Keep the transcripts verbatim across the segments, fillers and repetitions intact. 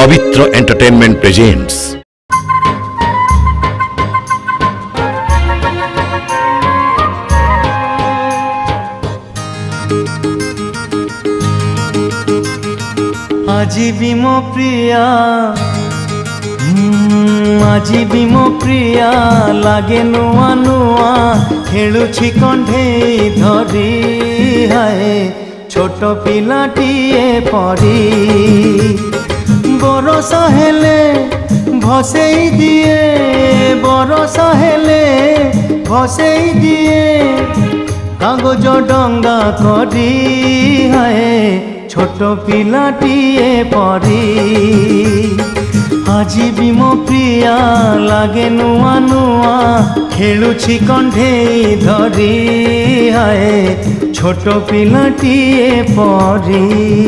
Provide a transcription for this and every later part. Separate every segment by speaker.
Speaker 1: पवित्र entertainment presents
Speaker 2: आजी भी मो प्रिया आजी भी मो प्रिया लागे नुआ नुआ खेलुछि कंढेई धरी हाय छोट पिलाटीए परी बरस हेले भसेई दिए बरस हेले भसेई दिए कागज डंगा करी हाय छोट पिलाटीए परी आजी भी मो प्रिया लागे नुआ नुआ खेलुछि कंढेई धरी हाय छोट पिलाटीए परी।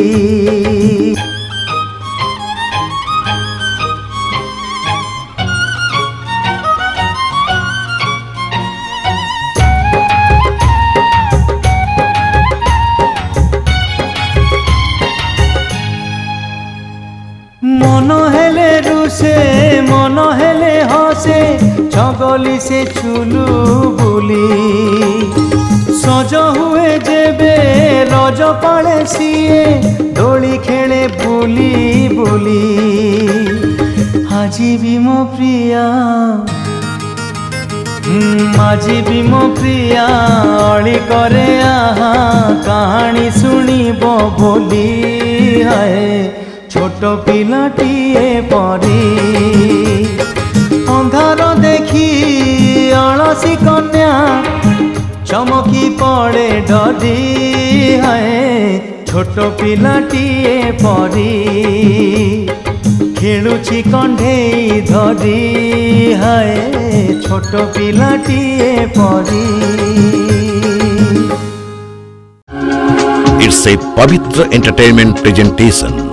Speaker 2: मन हेले रुसे मन हेले हसे छगली से चुलू बुली सज हुए जेबे रज पाले सिए डोली खेले बुली बुली आजी भी मो प्रिया आजी भी मो प्रिया अली करे आहा कहानी सुनिब बोली हाय छोट पिलाटीए परी अंधार देखी अलसी कन्या चमकी पड़े डरी हाय छोट पिलाटीए परी खेलुछि कंढेई धरी हाय छोट पिलाटीए परी।
Speaker 1: इट्स ए पवित्र एंटरटेनमेंट प्रेजेंटेशन।